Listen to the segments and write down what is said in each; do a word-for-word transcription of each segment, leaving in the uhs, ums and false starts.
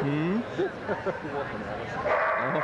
Hmm? Oh.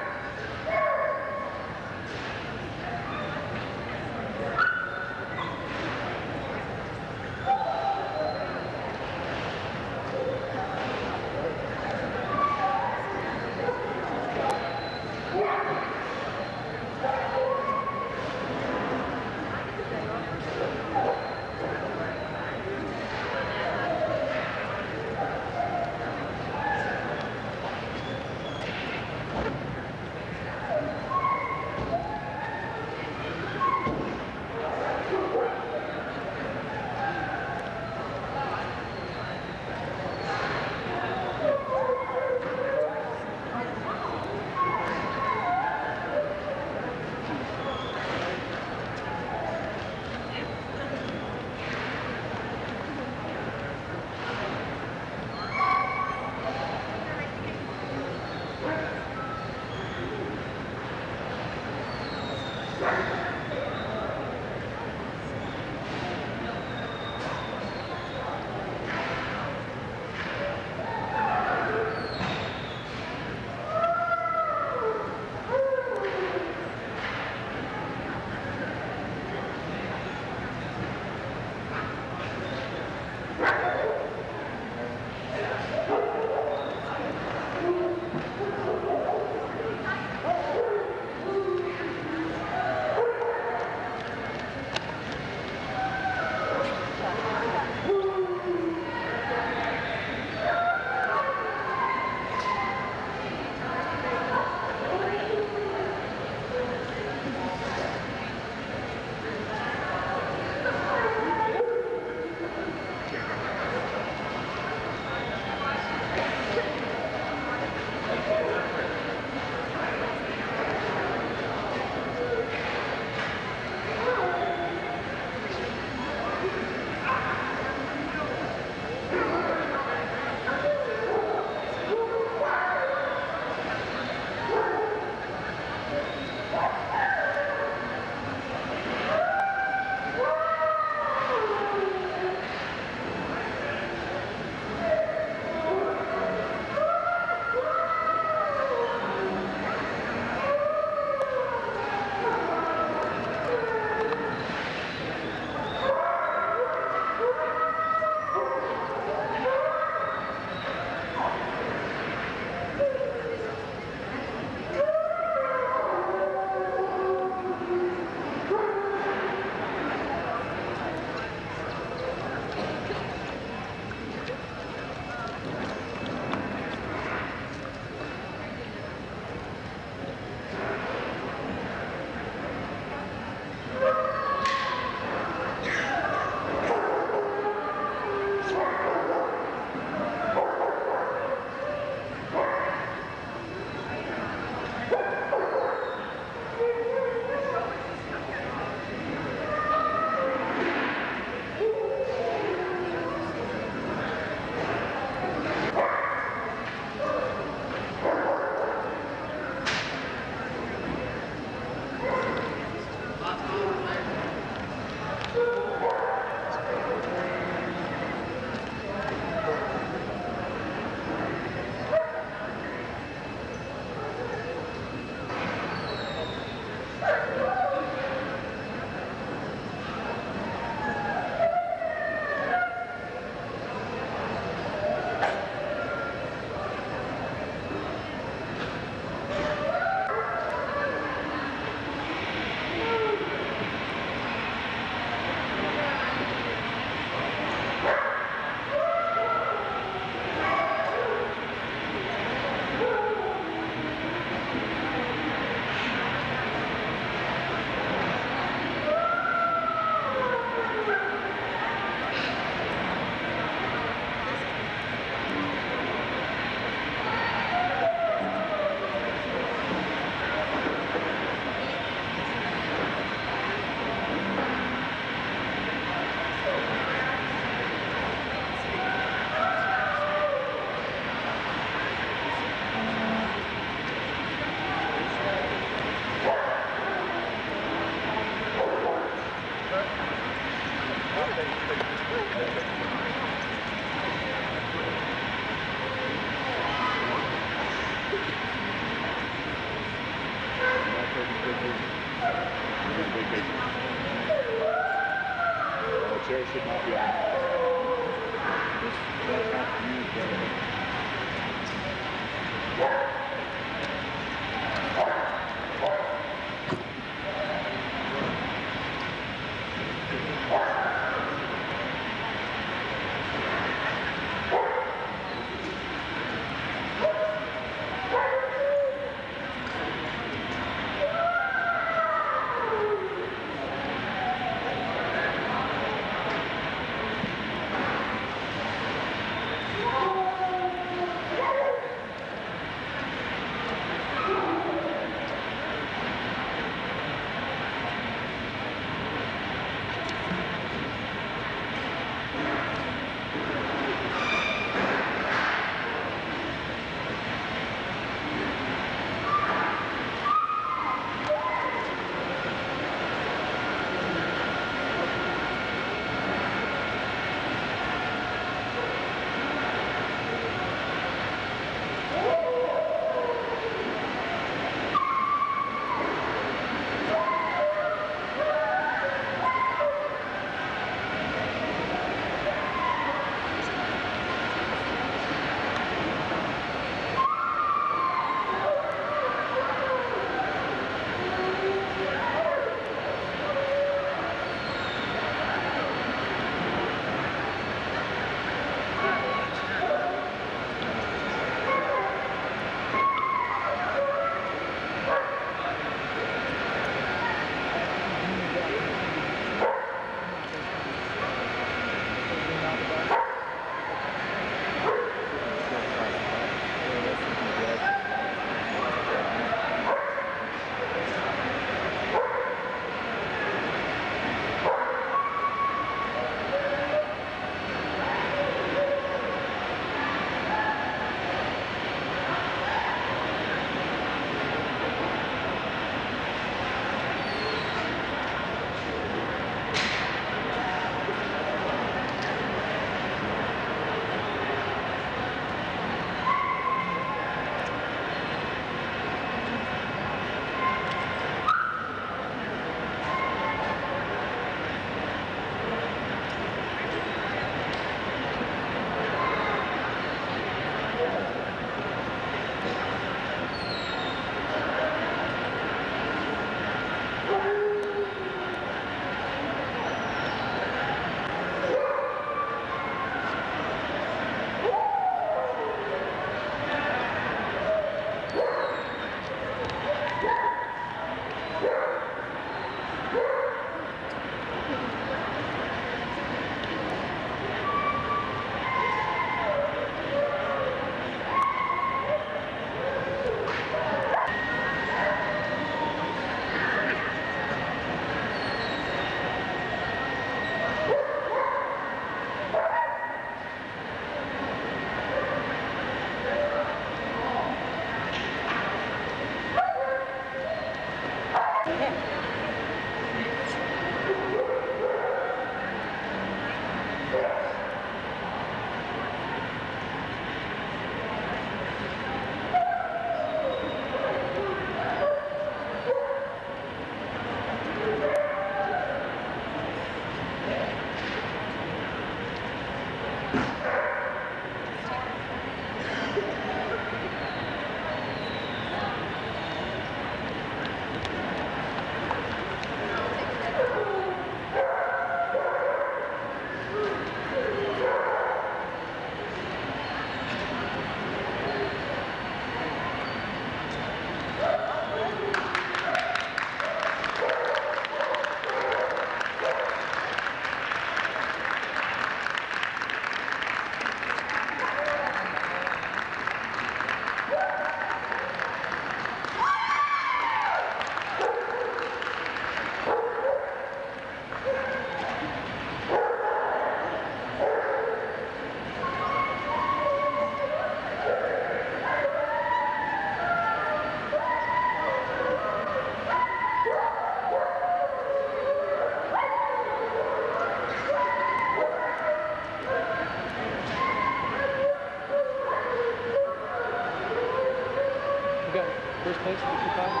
got first place for two times?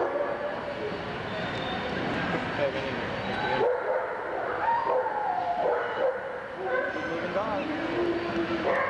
Okay, we need to keep moving on.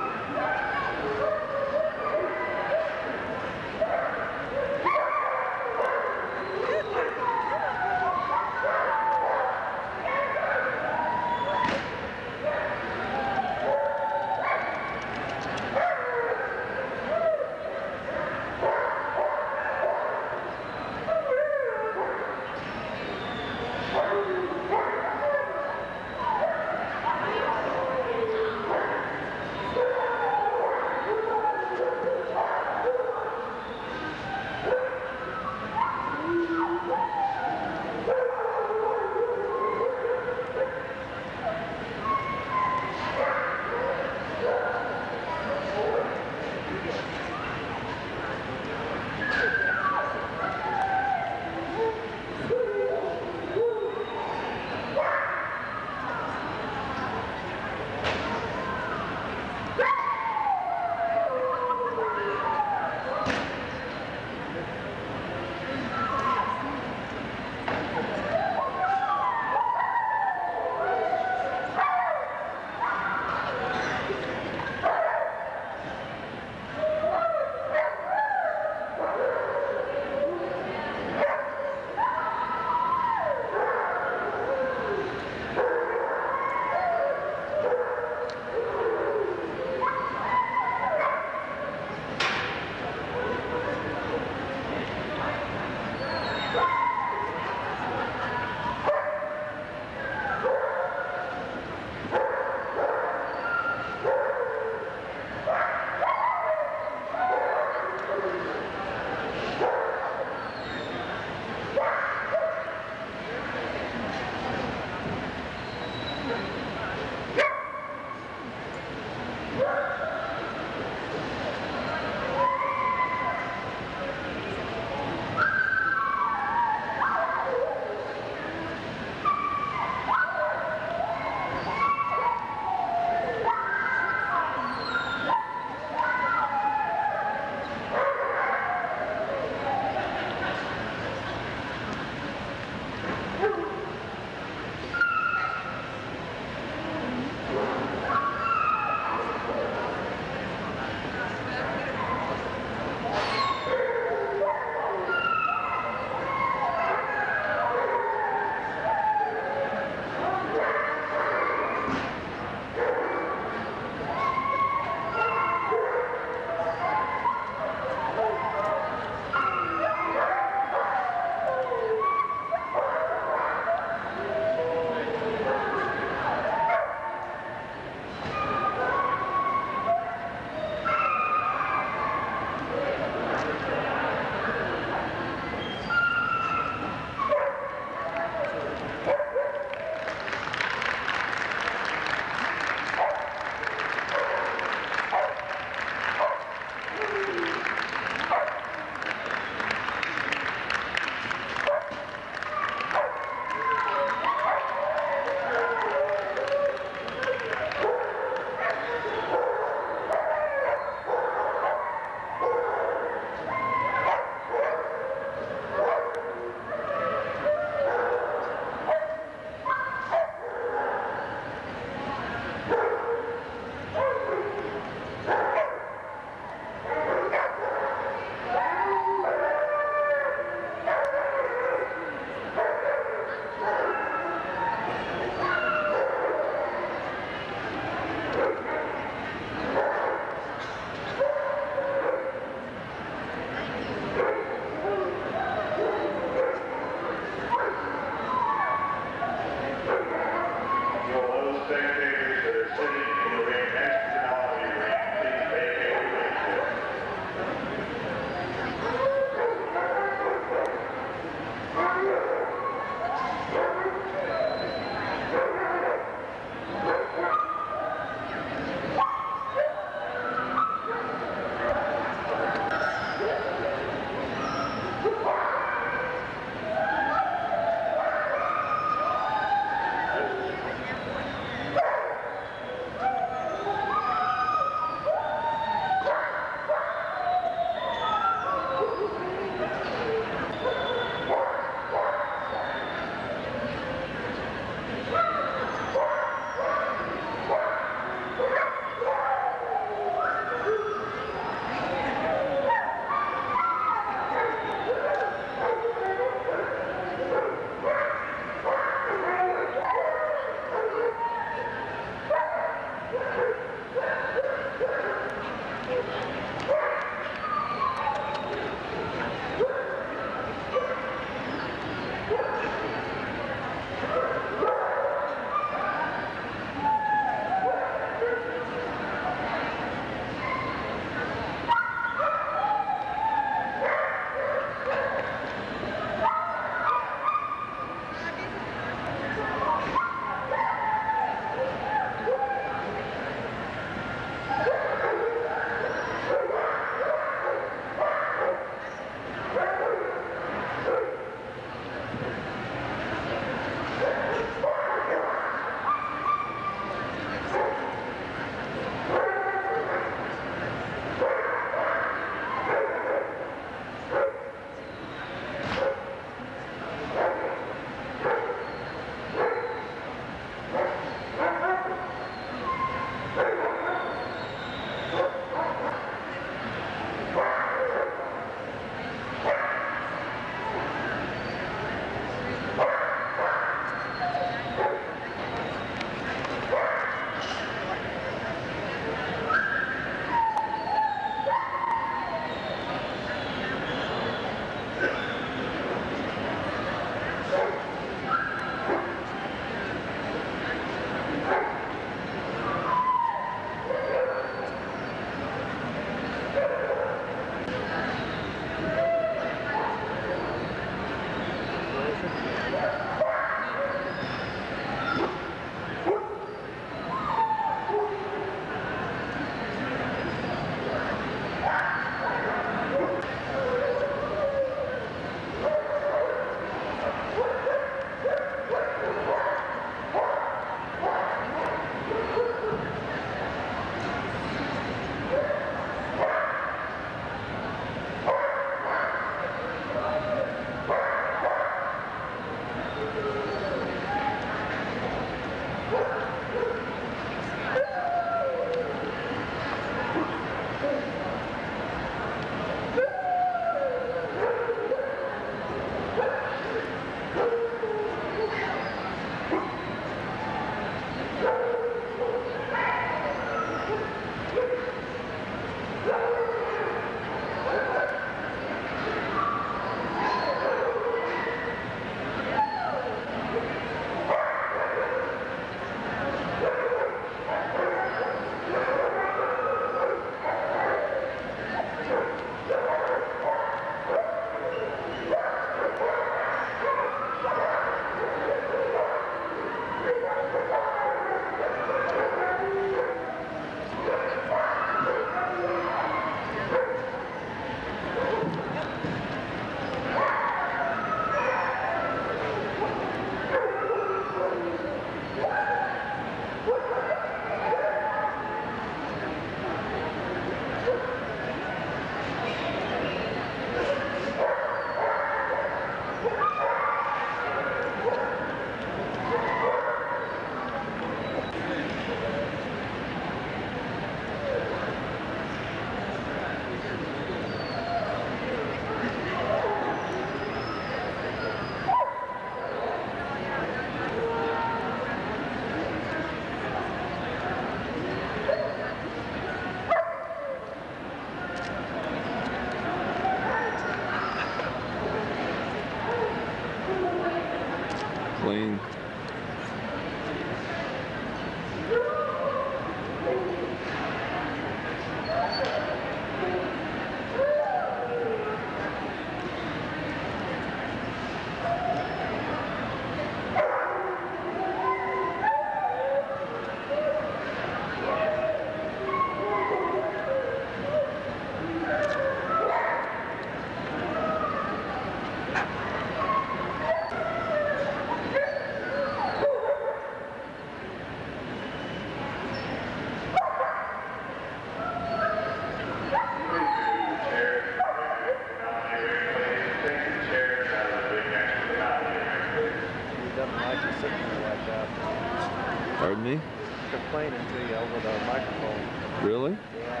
explain it to you over the microphone. Really? Yeah.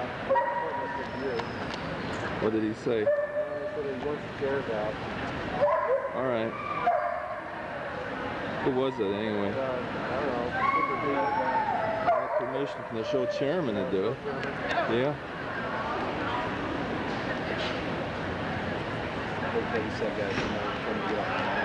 What did he say? Uh, he said he wants the chairs out. All right. Who was it anyway? Uh, I don't know. Super D. I have permission from the show chairman to do it. Yeah. Big baby set guys, you know, trying to get off the line.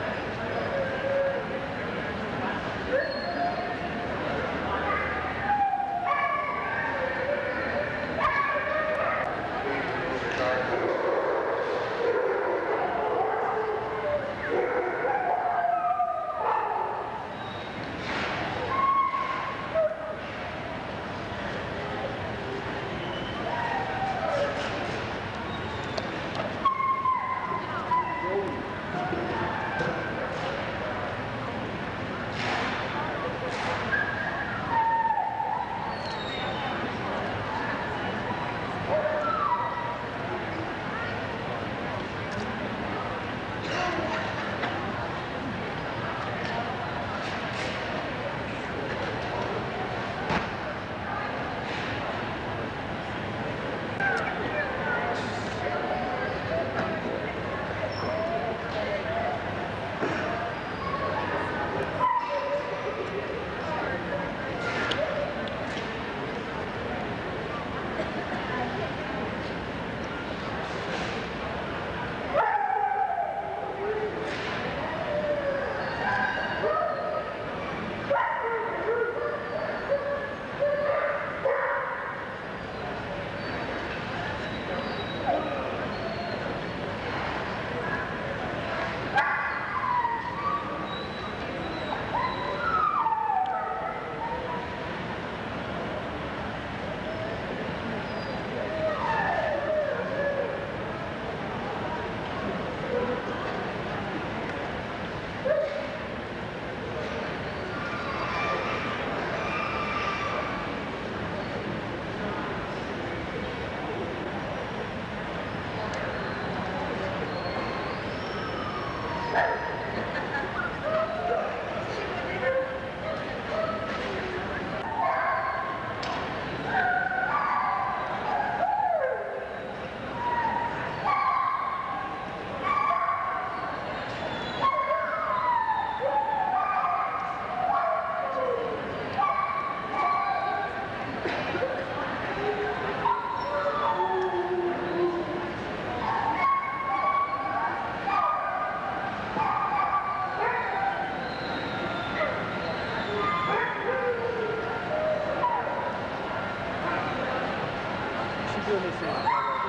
Doing this thing.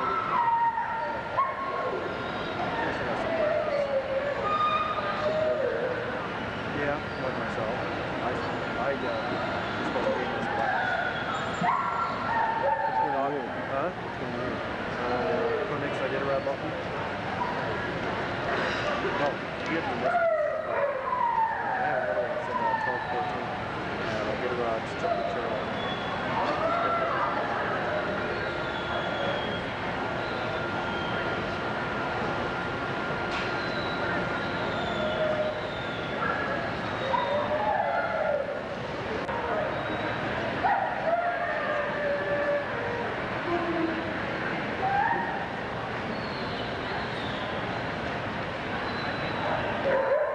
Yeah, like myself. I, I uh, was supposed to be in this class. What's going on here? Huh? What's going on here? Uh, clinics I did around Buffy. No, you have to listen. I have another one that's in uh, twelve fourteen. And I did around chocolate churro. Yeah.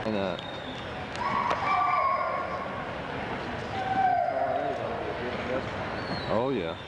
Why not? Oh yeah.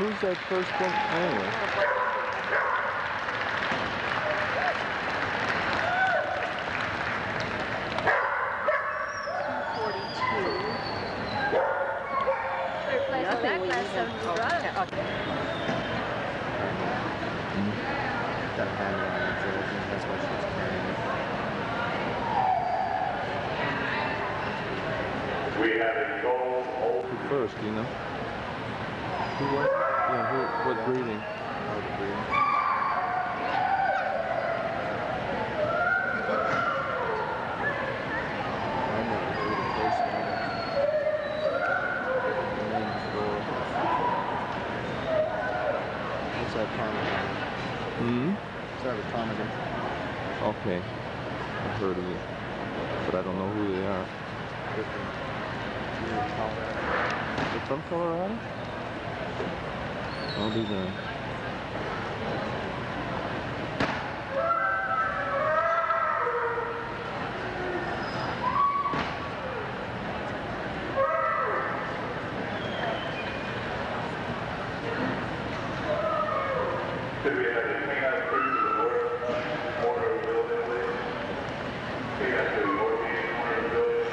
Who's that first one? Anyway. Nothing when you have Got a handle on it, so I think that's why she's carrying it. We have a goal. Who first, do you know? Who was? Yeah, who, what breeding? What breeding? I never heard of this one. What's that ptarmigan? Hmm? What's that a ptarmigan? Okay. I've heard of it. But I don't know who they are. Different. You're in Colorado. They're from Colorado? I'll be there. Could we have the canine crew to the north corner of the building, please? Take us to the northeast corner of the building.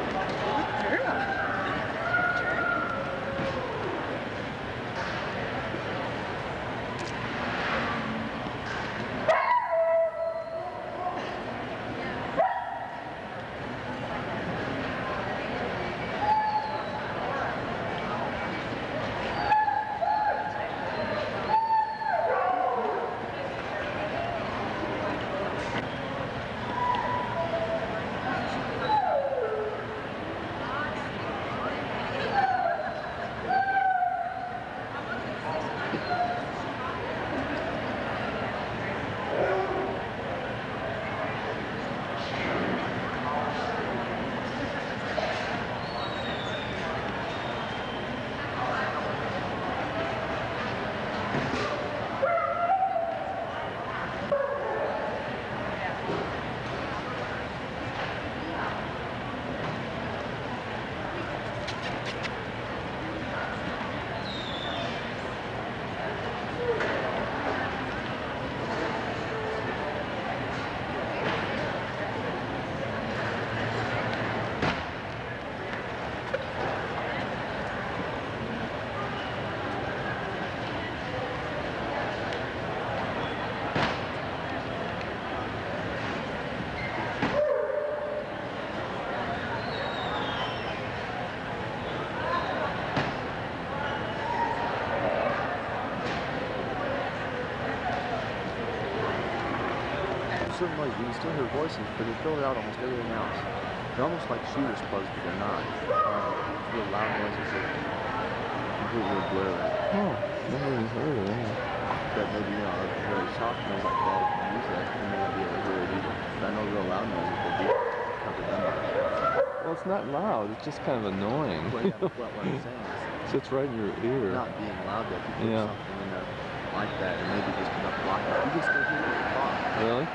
Certain ways you can still hear voices, but they fill out almost everything else. They're almost like shooter plugs, but they're not. Um, real loud noises that completely obliterate. Oh, never even heard of that. But maybe, you know, a very soft noise like that, if you use that, you may not be able to hear it either. But I know real loud noises that do cover them up. Well, it's not loud, it's just kind of annoying. Well, yeah, what, what I'm saying is, So it's right in your ear. not being loud, that if you put Yeah. something in there like that, and maybe just enough blocking, you can still hear it talk. Really?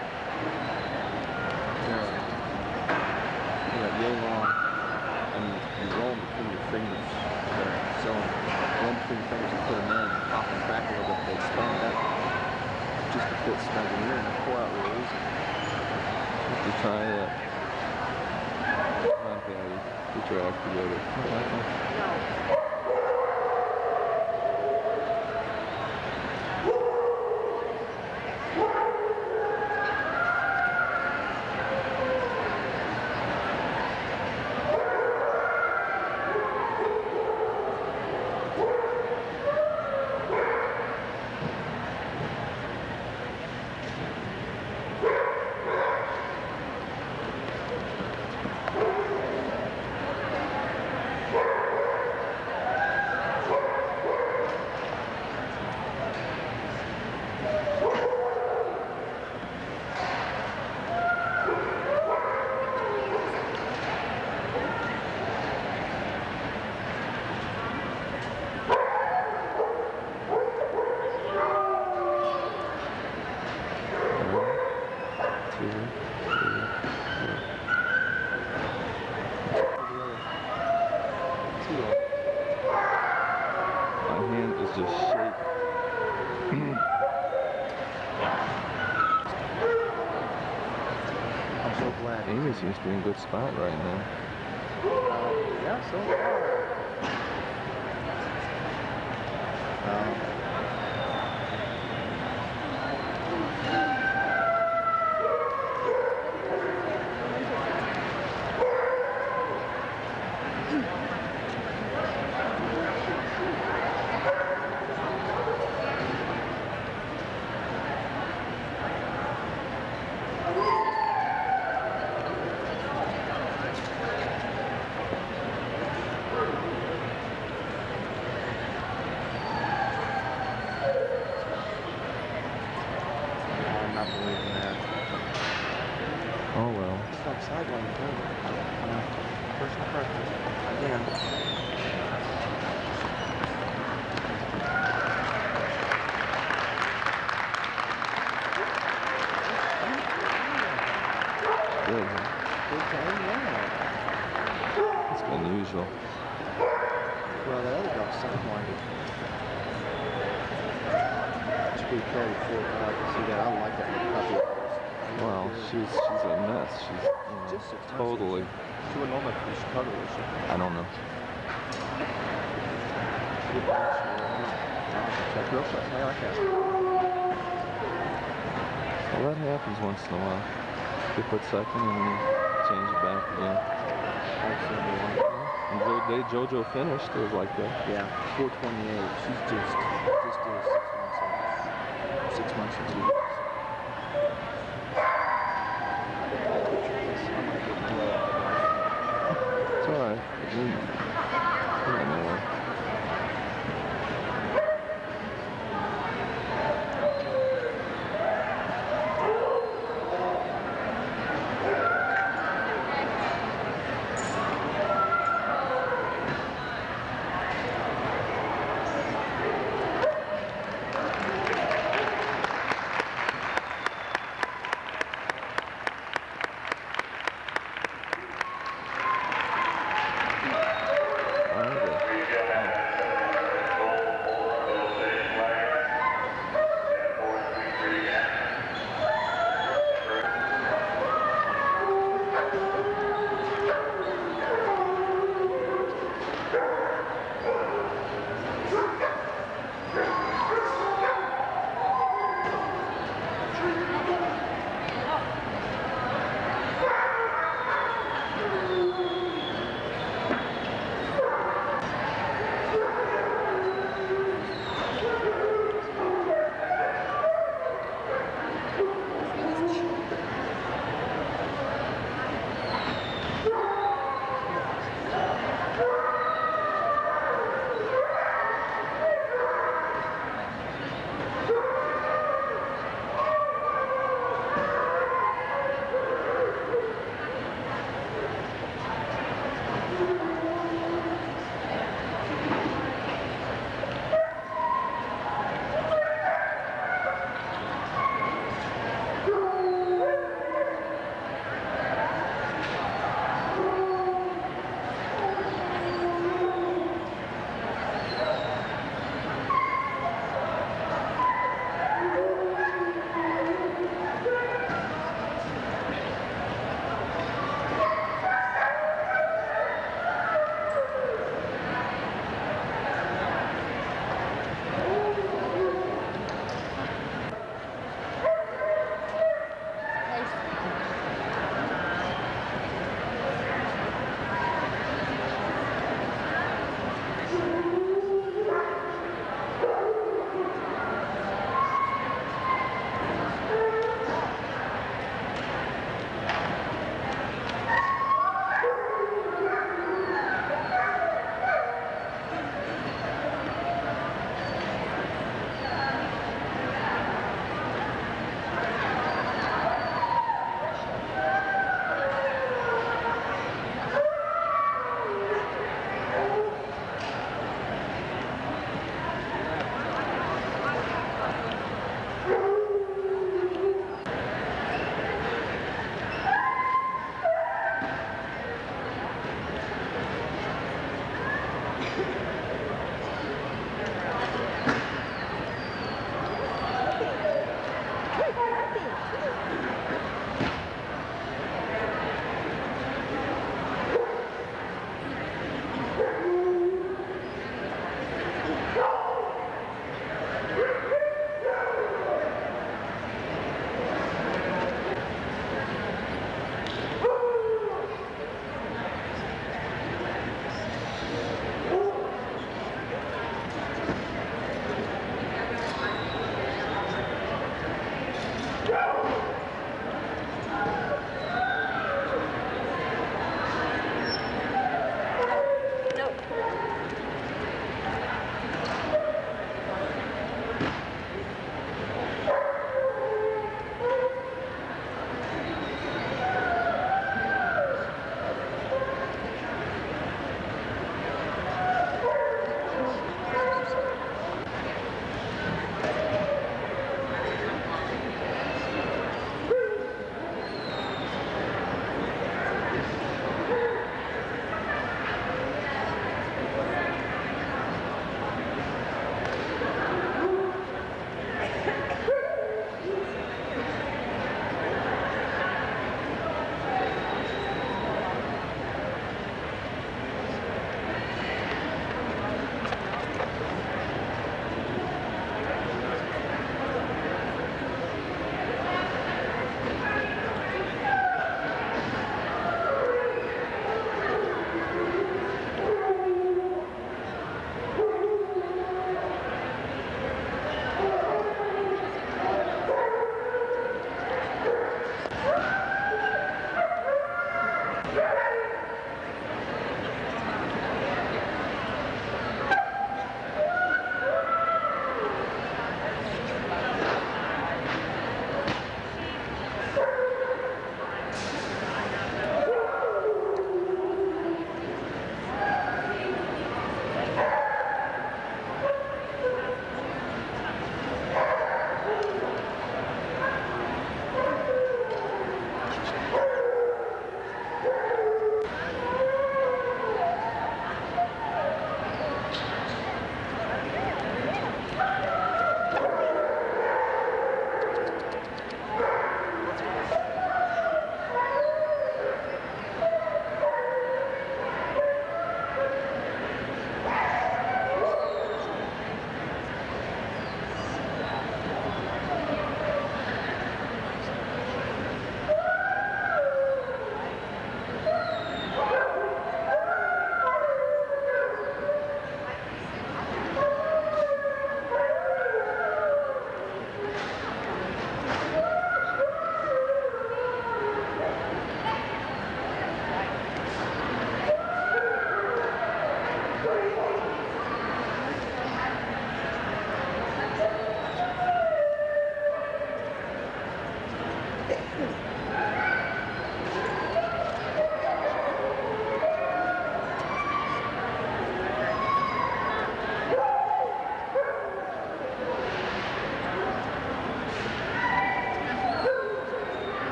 Yeah. Yeah, yay long. I mean, you roll them between your fingers. There. So, roll them between your fingers and put them in, pop them back a little bit, they expand up just to fit snug in here and then pull out real easy. Have to try that. Okay, get your act together. Just shake. I'm so glad. Amy seems to be in a good spot right now. Uh, yeah, so far. Um, Oh well. It's like sideline too. Uh, personal preference. Again. Good, huh? Good time, yeah. It's unusual. Well, that other dog's sidewinded. It's pretty pretty for uh, to see that. I don't like that little puppy of hers. I Well, she's she's a mess. She's you know, Just six months. totally. She wouldn't normally be Chicago, would she? I don't know. Check real quick. Hey, I can. Well, that happens once in a while. They put second and then change it back again. And the day JoJo finished, it was like that. Yeah, four twenty-eight. She's just just did six months off. Six months and two weeks. It's all right. Mm. Anyway.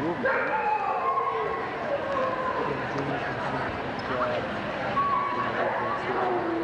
will be done. Juniors and seniors grad, you know, they've been through.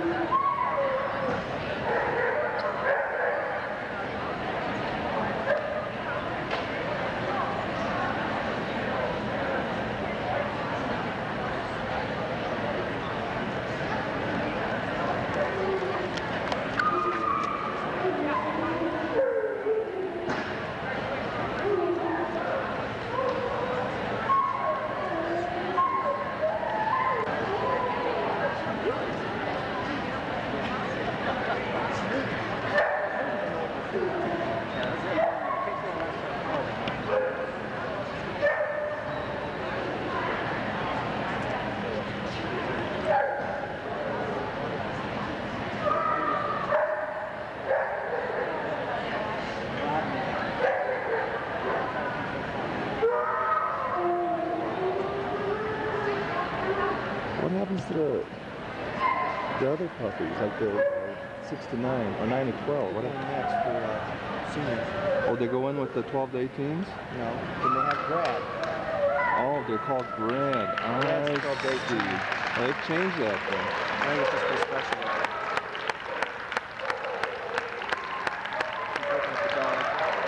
What happens to the, the other puppies, like the uh, six to nine or nine to twelve? What Going next for uh, seniors. Oh, they go in with the twelve to eighteens? No, then they have grad. Oh, they're called grad. Grad's called I see. eighteen. Well, they've changed that then. I think it's just for special. Keep looking at the dog.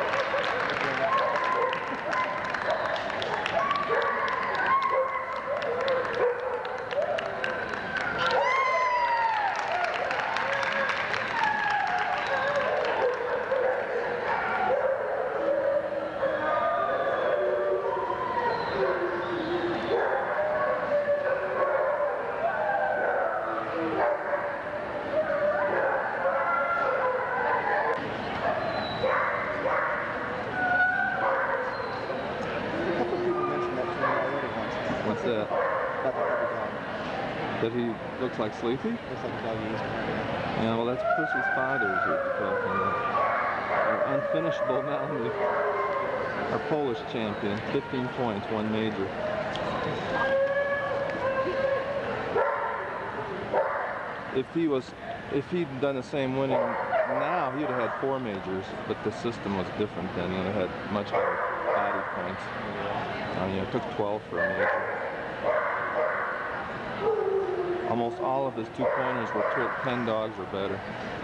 What's that? About the puppy dog. That he looks like Sleepy? Looks like a dog he used to have. Yeah, well, that's Percy's father's that you're talking about. Our unfinishable Malamute. Our Polish champion. fifteen points, one major. If he was, if he'd done the same winning now, he'd have had four majors, but the system was different then. He would have had much higher body points. Uh, you know, it took twelve for a major. Almost all of his two-pointers were tw ten dogs or better.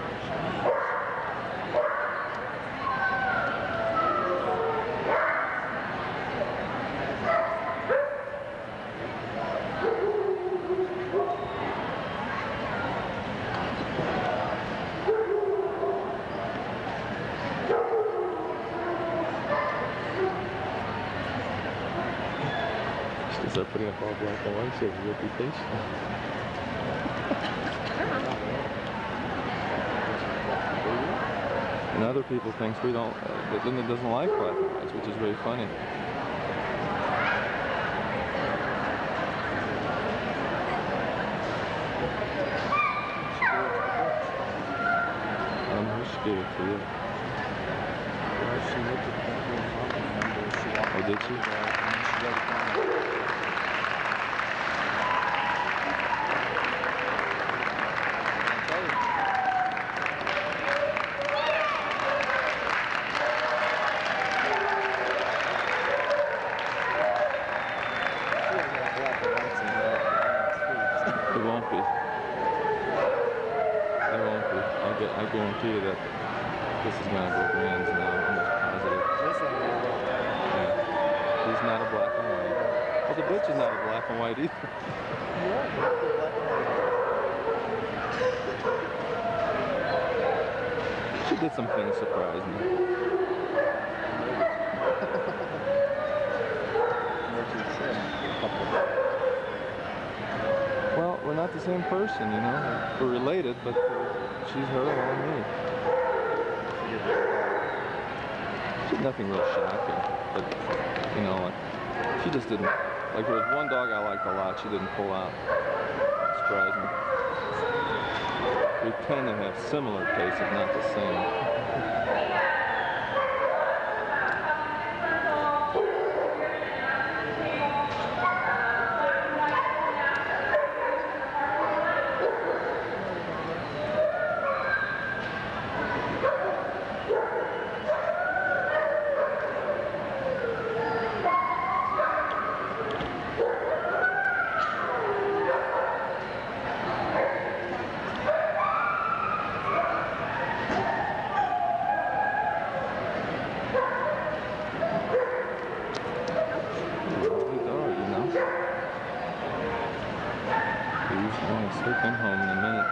Start putting up all black and white, she has a reputation. And other people think we don't, uh, that Linda doesn't like black and whites, which is very funny. Um, who should give it to you? Well, she looked at that little mountain number. She walked Oh, did she? there, and then she wrote it down. It won't be. It won't be. I, get, I guarantee you that this is going to go grands now. I'm almost positive. Yeah. He's not a black and white. Well, the bitch is not a black and white either. She did some things surprise me. Well, we're not the same person, you know. We're related, but uh, she's her and I'm me. She's nothing real shocking, but, you know, like, she just didn't, like, there was one dog I liked a lot, she didn't pull out. It surprised me. We tend to have similar tastes, if not the same. Nice. He'll come home in a minute.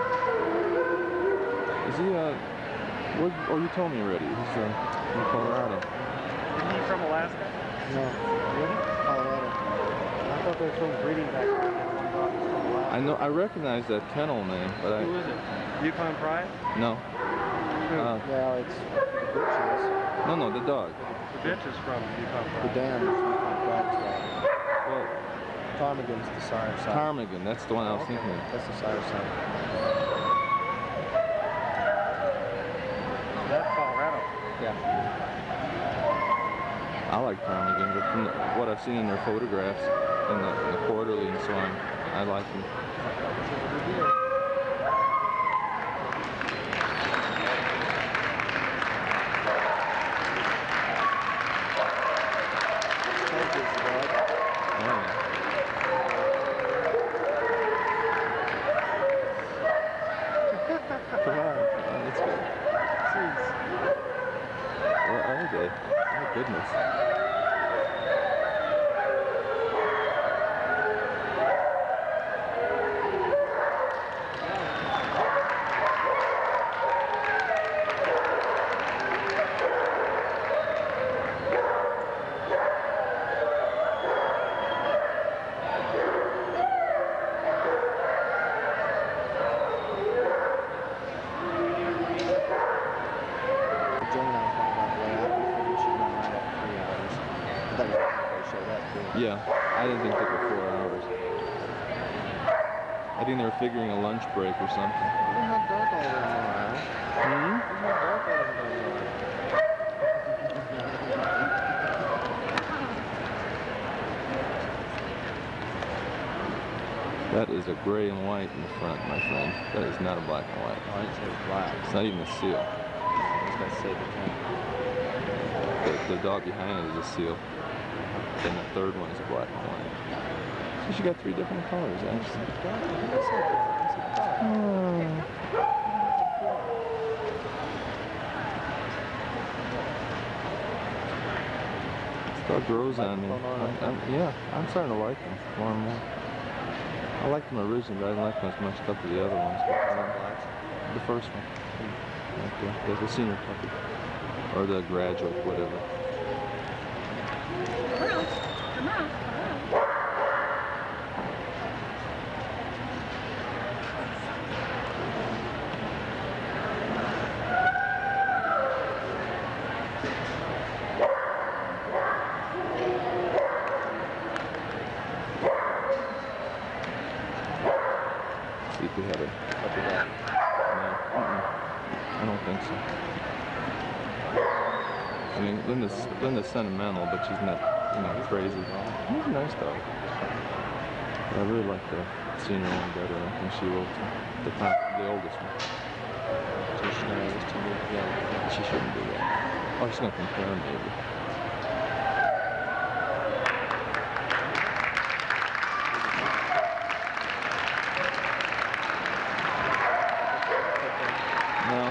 Is he, uh, where, oh, you told me already. He's, uh, in Colorado. Isn't he from Alaska? No. Really? Colorado. I thought they were from breeding back there. I know, I recognize that kennel name, but I... Who is it? Yukon Pride? No. Who? Uh, Well, it's the bitch is. no, no, the dog. The bitch is from Yukon The Pride. dam is Yukon Pride's dog. Well, Ptarmigan's the sire side. Ptarmigan, that's the one I was Okay. thinking of. That's the sire side. That's Colorado. Yeah. I like ptarmigan, but from the, what I've seen in their photographs in the, in the quarterly and so on, I like them. Come on, come on, let's go. Jeez. Where are they? Oh goodness. Yeah, I didn't think it took her four hours. I think they were figuring a lunch break or something. It's not dark all over tomorrow. Hmm? It's not dark all over tomorrow. That is a gray and white in the front, my friend. That is not a black and white. Oh, I didn't say it was black. It's not even a seal. I was going to say the thing. The, the dog behind it is a seal. Then the third one is a black and white. So she got three different colors, actually. Oh. This dog grows on me. I'm, I'm, yeah, I'm starting to like them more and more. I liked them originally, but I didn't like them as much as the other ones. But, uh, the first one. Like the, the, the senior puppy. Or the graduate, whatever. Come on. See if we have a puppy dog. No, mm-mm. I don't think so. I mean, Linda's, Linda's sentimental, but she's not, you know, crazy. He's a nice dog. But I really like the senior one better. I think she will, the top, the oldest one. So she's going to have this to me. Yeah. She shouldn't do that. Oh, she's going to compare maybe. No.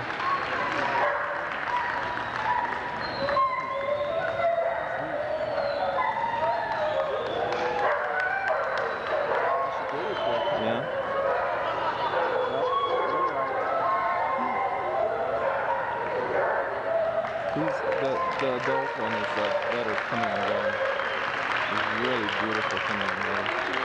Yeah. He's the the adult one is uh, better coming and going. He's really beautiful coming and going.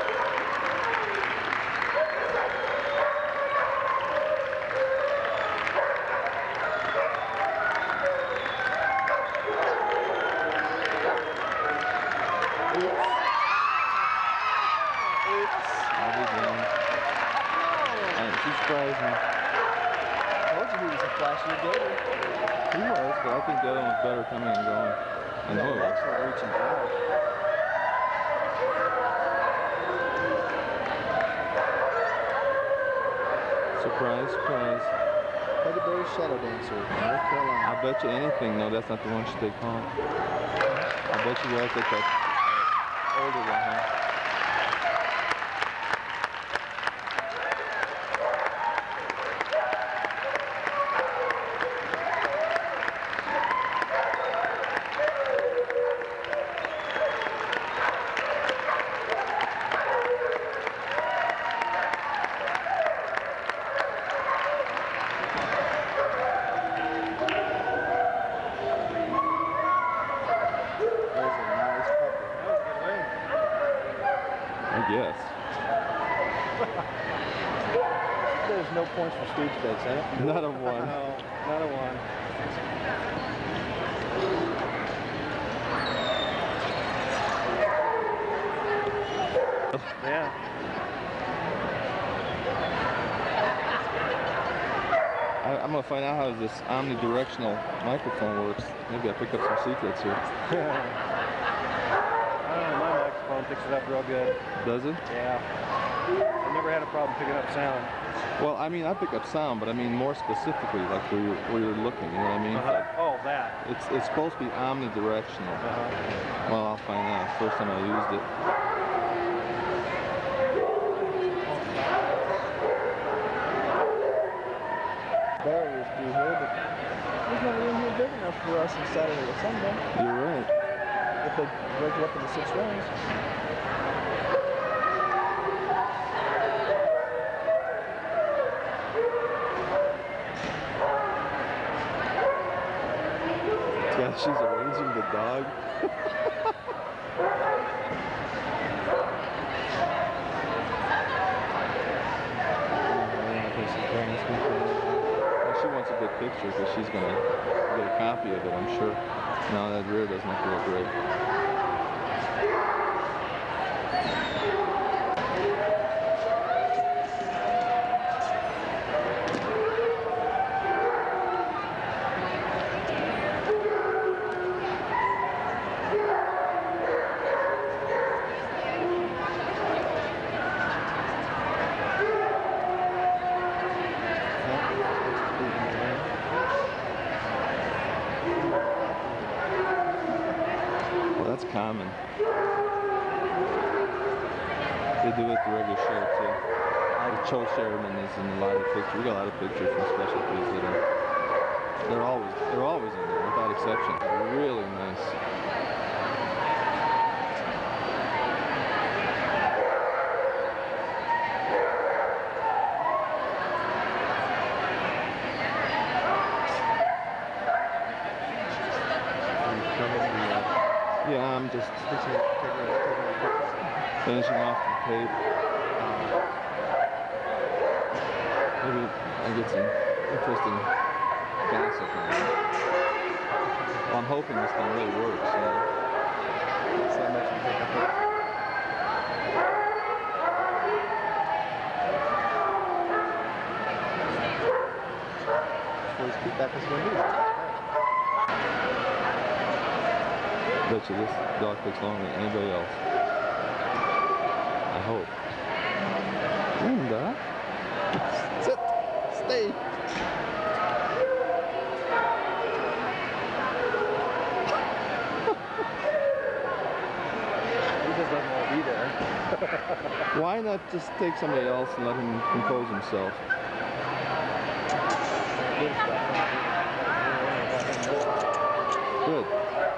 I'll be down. And she surprised me. I told you he was a flashy gator. He was, but I think the other one's better coming and going. I know it was. Excellent reach and drive. Surprise, surprise. Legendary Shadow Dancer, North Carolina. I bet you anything, no, that's not the one she take home. I bet you gotta take that uh, older one home. guess. There's no points for stooge bets, eh? Not a one. No, not a one. Yeah. I, I'm gonna find out how this omnidirectional microphone works. Maybe I pick up some secrets here. I don't know, my microphone picks it up real good. Does it? Yeah. I've never had a problem picking up sound. Well, I mean, I pick up sound, but I mean more specifically, like where you're, where you're looking. You know what I mean? Uh-huh. Like, Oh, that. it's it's supposed to be omnidirectional. Uh-huh. Well, I'll find out. First time I used it. Barriers through here, but there's no room here big enough for us on Saturday or Sunday. You're right. If they break it up into six rows. Yeah, she's arranging the dog. Well, she wants a good picture because she's gonna get a copy of it, I'm sure. No, that rear doesn't look real great. That's common. They do it at the regular show too. Like Joe Sherman is in a lot of pictures. We got a lot of pictures from specialties that are they're always they're always in there without exception. Really nice. Yeah, I'm just finishing off the tape. Maybe I get some interesting gossip on it. Well, I'm hoping this thing really works. You know? It's not much to pick up. Always keep that this window. I bet you this dog takes longer than anybody else. I hope. Linda. Sit. Stay. He just doesn't want to be there. Why not just take somebody else and let him compose himself? Good.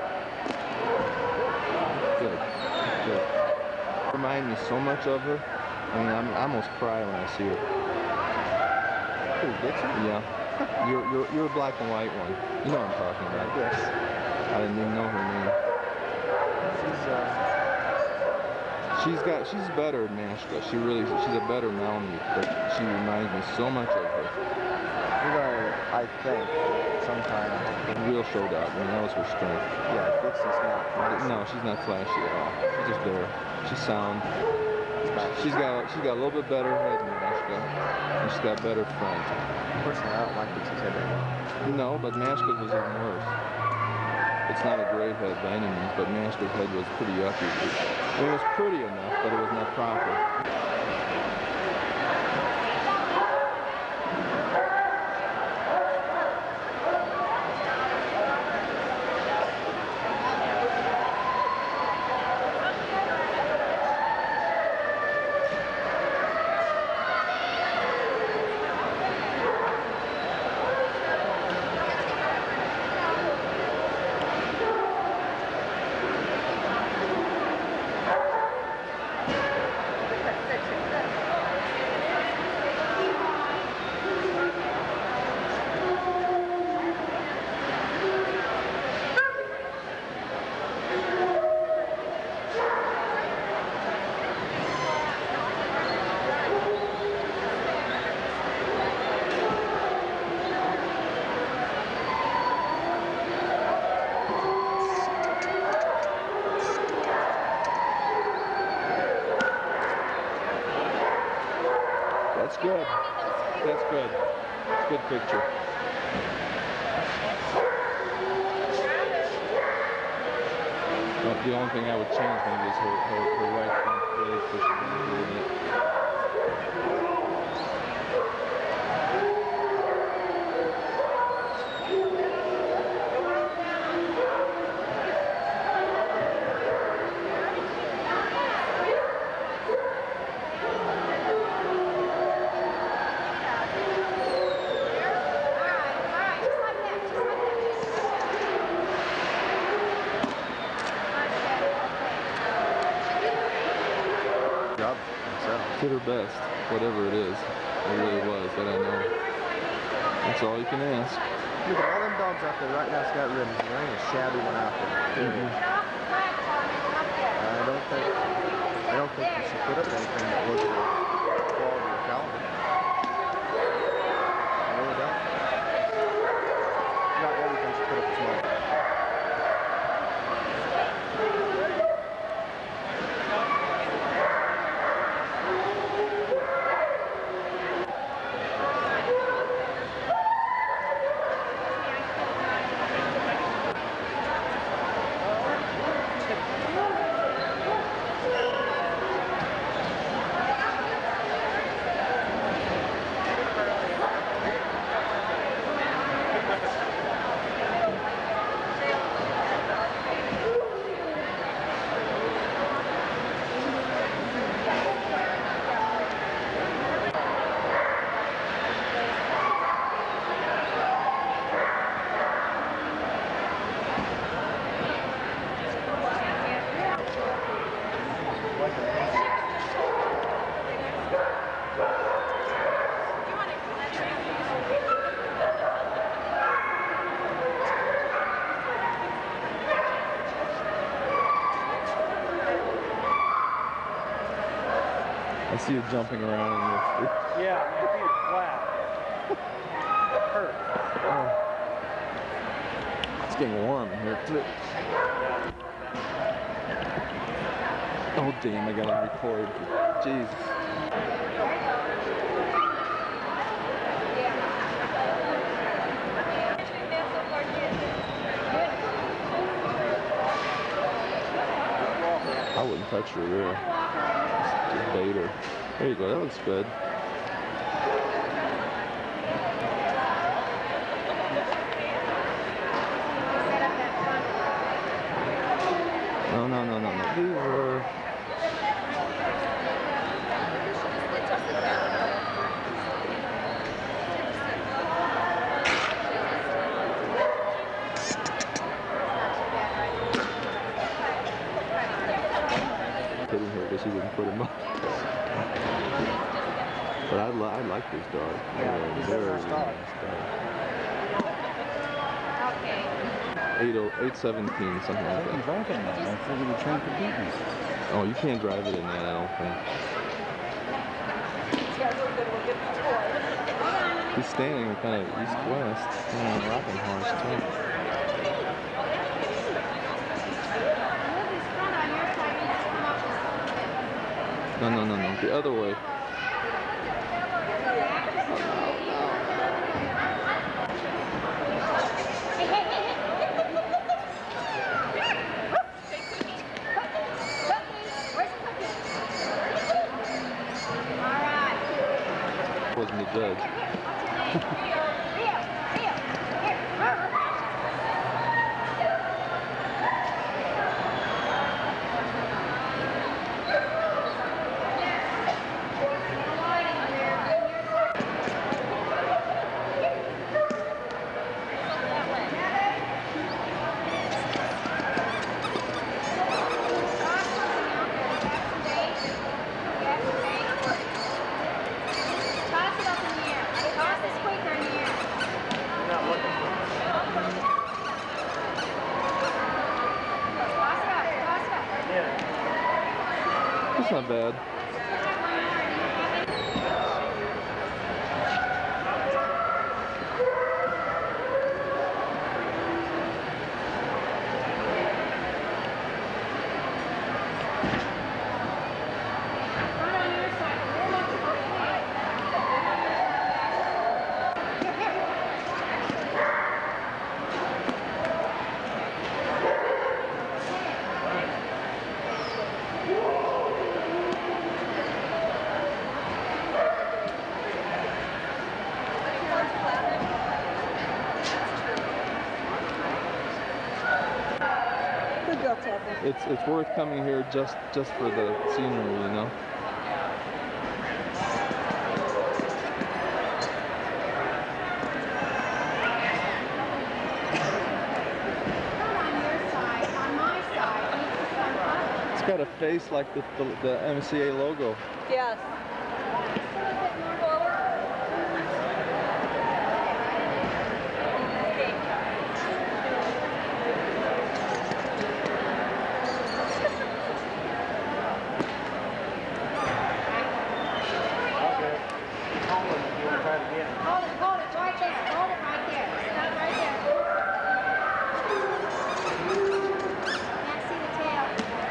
Good. Good. Remind me so much of her. I mean, I'm, I almost cry when I see her. Who, Dixie? Yeah. You're, you're, you're a black and white one. You know what I'm talking about. Yes. I didn't even know her name. She's, uh... She's got, she's better than Nashka. She really, she's a better Malamute, but she reminds me so much of her. We're going, I think, sometime. Real show dog. I mean, that was her strength. Yeah, Dixie's not. No, she's not flashy at all. She's just there. She's sound. She's got, she's got a little bit better head than Nashka, and she's got better front. Personally, I don't like Dixie's head very much. No, but Nashka's was even worse. It's not a great head by any means, but Nashka's head was pretty yucky. It was pretty enough, but it was not proper. That's good. That's good. It's a good picture. Well, the only thing I would change maybe is her, her, her right front blade pushing down a little bit. Did her best, whatever it is. It really was, that I know. That's all you can ask. Look at all them dogs out there right now that's got ribbons. There ain't a shabby one out there. Mm-hmm. I don't think I don't think you should put up anything that was the quality or caliber. I really don't. Not everything should put up as much. I see you jumping around in your... Yeah, my feet flat. It hurts. Oh. It's getting warm in here too. Oh damn, I gotta record. Jesus. I wouldn't touch her there. Just bait her. There you go, that looks good. No, no, no, no, no. These are... Hitting her because she didn't put him up. But I, li I like this dog. Yeah, they're he's a very first dog. nice dog. eight oh eight seventeen, something like I can that. drive it now. I figured you trained for beatings. Oh, you can't drive it in that, I don't think. He's standing kind of east-west, on a rocking horse too. No, no, no, no, the other way. Wasn't the judge. That's not bad. it's it's worth coming here just just for the scenery, you know. It's got a face like the the, the M C A logo. Yes. Hold it, hold it, right there, hold it right there. Stop right there. Can't see the tail.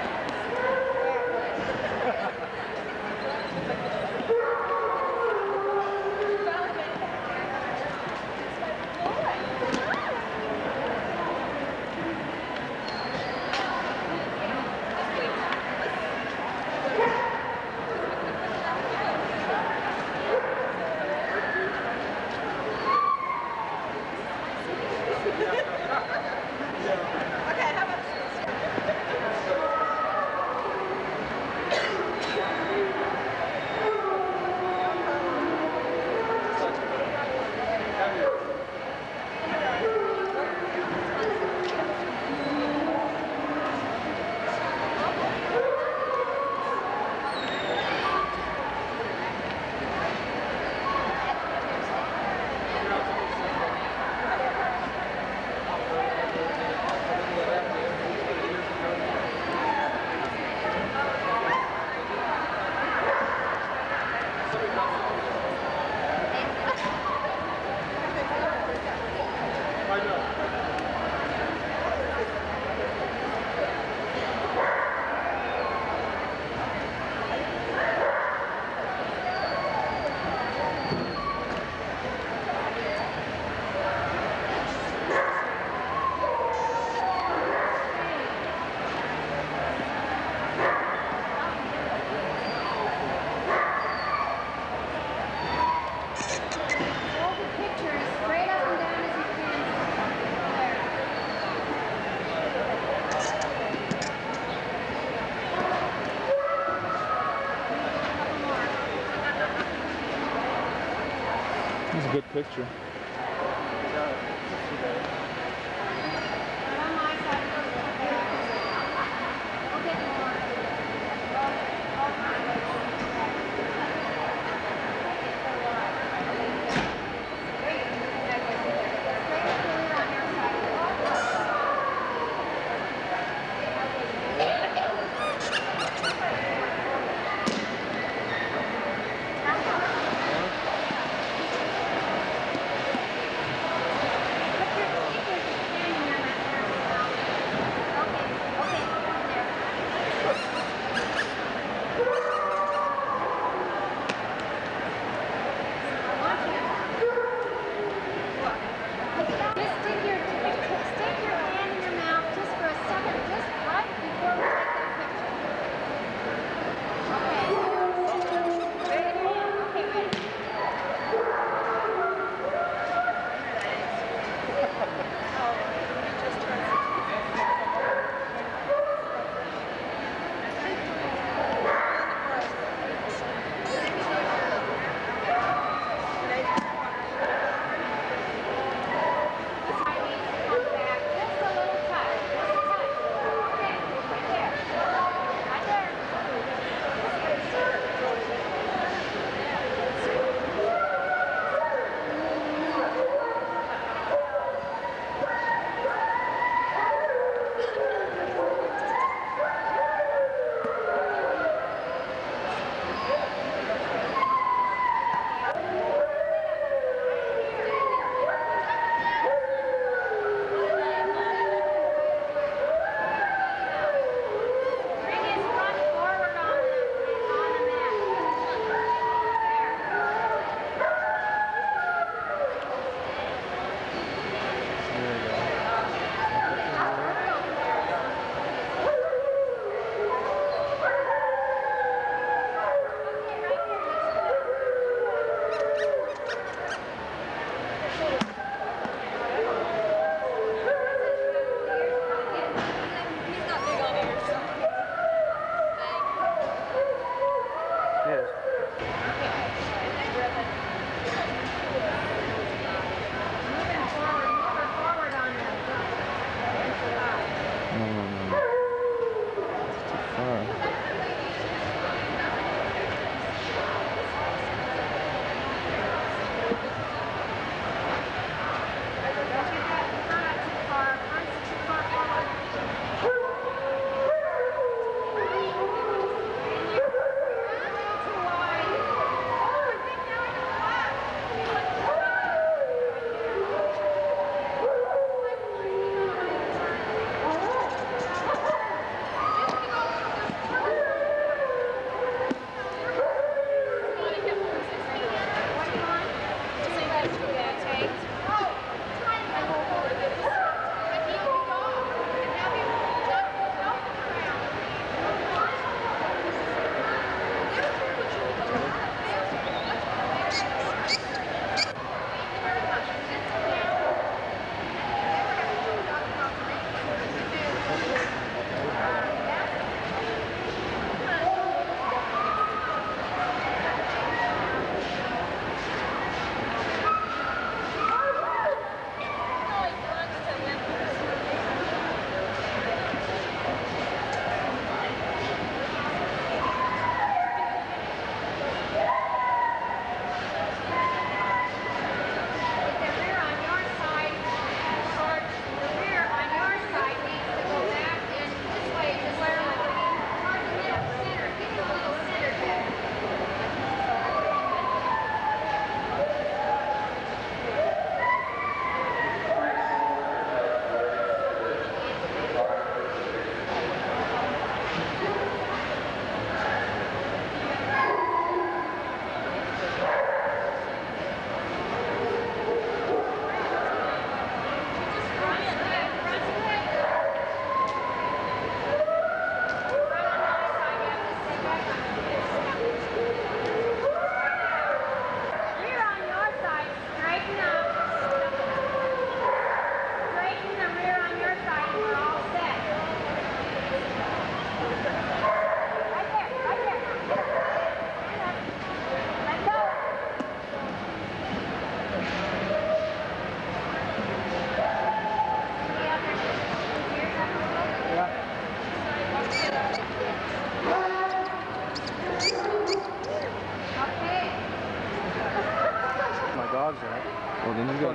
It's a good picture.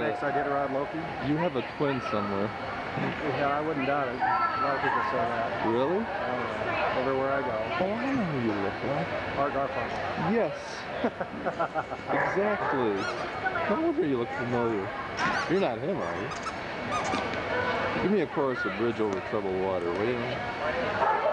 thinks I did ride Loki. You have a twin somewhere. Yeah, I wouldn't doubt it. A lot of people say that. Really? Uh, everywhere I go. Oh, I know who you look like. Art Garfunkel. Yes. Exactly. No wonder you look familiar. You're not him, are you? Give me a chorus of Bridge Over Troubled Water, will you?